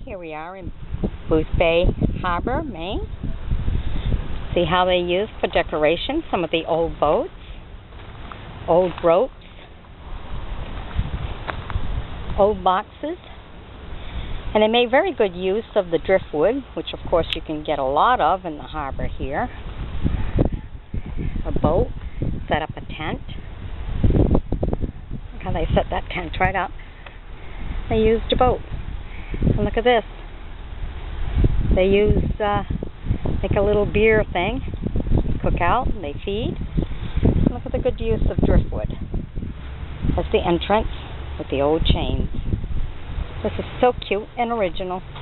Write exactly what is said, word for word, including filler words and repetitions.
Here we are in Booth Bay Harbor, Maine. See how they use for decoration some of the old boats, old ropes, old boxes. And they made very good use of the driftwood, which of course you can get a lot of in the harbor here. A boat, set up a tent. Look how they set that tent right up. They used a boat. And look at this. They use, uh, make a little beer thing, cook out, and they feed. Look at the good use of driftwood. That's the entrance with the old chains. This is so cute and original.